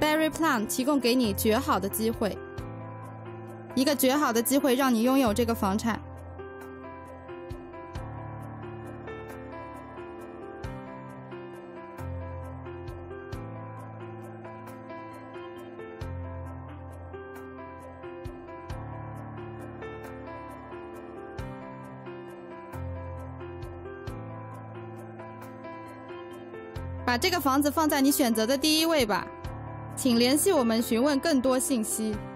Berry Plan 提供给你绝好的机会，一个绝好的机会让你拥有这个房产。把这个房子放在你选择的第一位吧，请联系我们询问更多信息。